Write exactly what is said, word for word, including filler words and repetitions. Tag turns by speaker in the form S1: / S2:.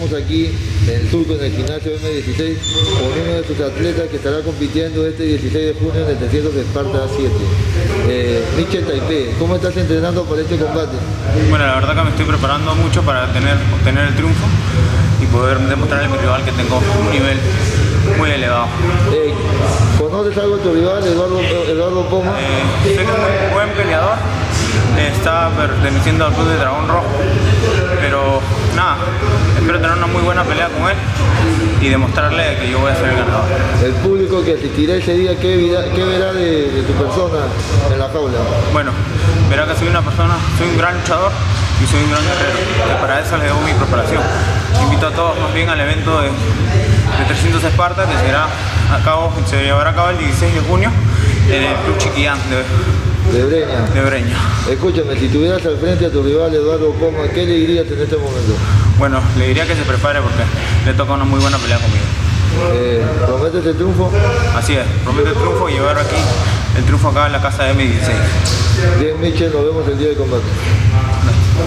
S1: estamos aquí en Surco, en el gimnasio M dieciséis, con uno de tus atletas que estará compitiendo este dieciséis de junio en el trescientos de Esparta A siete. Eh, Michel Taipei, ¿cómo estás entrenando para este combate?
S2: Bueno, la verdad que me estoy preparando mucho para tener, obtener el triunfo y poder demostrarle a mi rival que tengo un nivel muy elevado.
S1: Eh, ¿Conoces algo de tu rival, Eduardo, Eduardo Poma?
S2: Eh, sé que es un buen peleador, está perteneciendo al club de Dragón Rojo, pero nada, espero tener una muy buena pelea con él y demostrarle que yo voy a ser el ganador.
S1: El público que asistirá ese día, ¿qué, vida, qué verá de, de tu persona en la jaula?
S2: Bueno, verá que soy una persona, soy un gran luchador y soy un gran guerrero, y para eso le debo mi preparación. Invito a todos más bien al evento de, de trescientos Esparta, que será a cabo, se llevará a cabo el dieciséis de junio en el Club Chiquillán de,
S1: de Breña.
S2: de Breña.
S1: Escúchame, si tuvieras al frente a tu rival Eduardo Poma, ¿qué le dirías en este momento?
S2: Bueno, le diría que se prepare porque le toca una muy buena pelea conmigo.
S1: Eh, ¿Prometes el triunfo?
S2: Así es, prometo el triunfo y llevar aquí el triunfo acá en la casa de M dieciséis.
S1: Bien, Michel, nos vemos el día del combate.